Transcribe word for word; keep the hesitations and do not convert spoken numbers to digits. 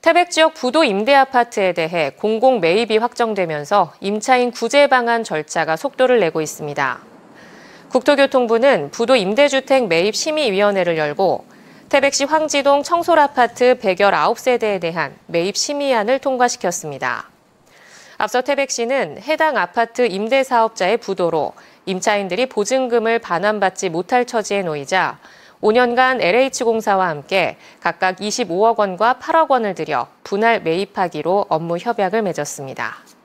태백 지역 부도 임대아파트에 대해 공공 매입이 확정되면서 임차인 구제 방안 절차가 속도를 내고 있습니다. 국토교통부는 부도 임대주택 매입 심의위원회를 열고 태백시 황지동 청솔아파트 백십구 세대에 대한 매입 심의안을 통과시켰습니다. 앞서 태백시는 해당 아파트 임대사업자의 부도로 임차인들이 보증금을 반환받지 못할 처지에 놓이자 오 년간 엘에이치공사와 함께 각각 이십오억 원과 팔억 원을 들여 분할 매입하기로 업무 협약을 맺었습니다.